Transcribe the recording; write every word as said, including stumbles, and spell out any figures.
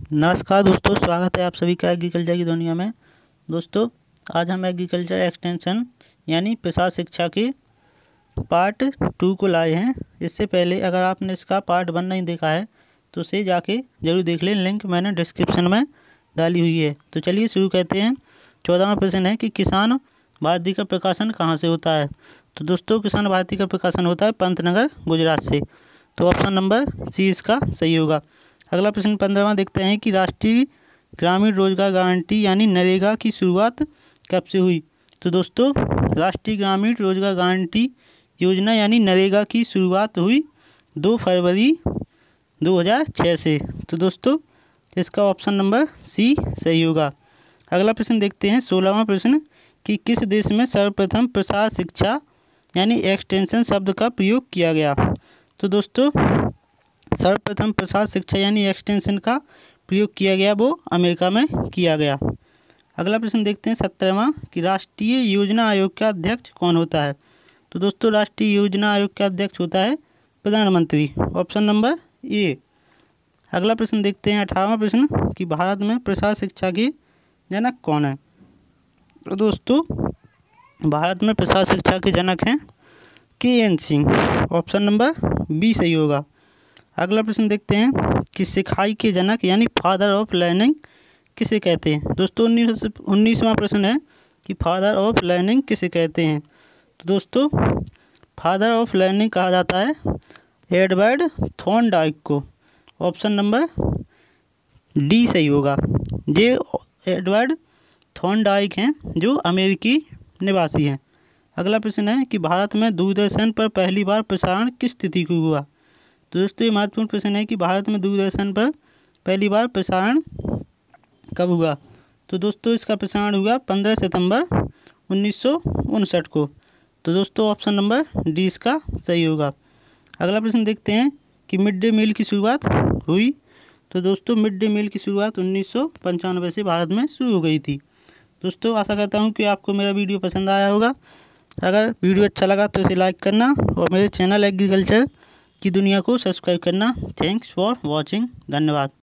नमस्कार दोस्तों, स्वागत है आप सभी का एग्रीकल्चर की दुनिया में। दोस्तों, आज हम एग्रीकल्चर एक्सटेंशन यानी प्रसार शिक्षा के पार्ट टू को लाए हैं। इससे पहले अगर आपने इसका पार्ट वन नहीं देखा है तो उसे जाके ज़रूर देख लें, लिंक मैंने डिस्क्रिप्शन में डाली हुई है। तो चलिए शुरू करते हैं। चौदहवां प्रश्न है कि किसान भारती का प्रकाशन कहाँ से होता है। तो दोस्तों, किसान भारती का प्रकाशन होता है पंतनगर, गुजरात से। तो ऑप्शन नंबर सी इसका सही होगा। अगला प्रश्न पंद्रहवां देखते हैं कि राष्ट्रीय ग्रामीण रोजगार गारंटी यानी नरेगा की शुरुआत कब से हुई। तो दोस्तों, राष्ट्रीय ग्रामीण रोजगार गारंटी योजना यानी नरेगा की शुरुआत हुई दो फरवरी दो हज़ार छः से। तो दोस्तों, इसका ऑप्शन नंबर सी सही होगा। अगला प्रश्न देखते हैं सोलहवां प्रश्न कि किस देश में सर्वप्रथम प्रसार शिक्षा यानी एक्सटेंशन शब्द का प्रयोग किया गया। तो दोस्तों, सर्वप्रथम प्रसार शिक्षा यानी एक्सटेंशन का प्रयोग किया गया वो अमेरिका में किया गया। अगला प्रश्न देखते हैं सत्रहवां कि राष्ट्रीय योजना आयोग का अध्यक्ष कौन होता है। तो दोस्तों, राष्ट्रीय योजना आयोग का अध्यक्ष होता है प्रधानमंत्री, ऑप्शन नंबर ए। अगला प्रश्न देखते हैं अठारहवां प्रश्न कि भारत में प्रसार शिक्षा के जनक कौन है। तो दोस्तों, भारत में प्रसार शिक्षा के जनक हैं K N Singh, option number B सही होगा। अगला प्रश्न देखते हैं कि सिखाई के जनक यानी फादर ऑफ लर्निंग किसे कहते हैं। दोस्तों, उन्नीस उन्नीसवां प्रश्न है कि फादर ऑफ लर्निंग किसे कहते हैं। तो दोस्तों, फादर ऑफ लर्निंग कहा जाता है एडवर्ड थॉर्नडाइक को, ऑप्शन नंबर डी सही होगा। ये एडवर्ड थॉर्नडाइक हैं जो अमेरिकी निवासी हैं। अगला प्रश्न है कि भारत में दूरदर्शन पर पहली बार प्रसारण किस तिथि को हुआ। तो दोस्तों, ये महत्वपूर्ण प्रश्न है कि भारत में दूरदर्शन पर पहली बार प्रसारण कब हुआ। तो दोस्तों, इसका प्रसारण हुआ पंद्रह सितंबर उन्नीस सौ उनसठ को। तो दोस्तों, ऑप्शन नंबर डी इसका सही होगा। अगला प्रश्न देखते हैं कि मिड डे मील की शुरुआत हुई। तो दोस्तों, मिड डे मील की शुरुआत उन्नीस सौ पंचानवे से भारत में शुरू हो गई थी। दोस्तों, आशा करता हूँ कि आपको मेरा वीडियो पसंद आया होगा। अगर वीडियो अच्छा लगा तो इसे लाइक करना और मेरे चैनल एग्रीकल्चर की दुनिया को सब्सक्राइब करना। Thanks for watching. धन्यवाद।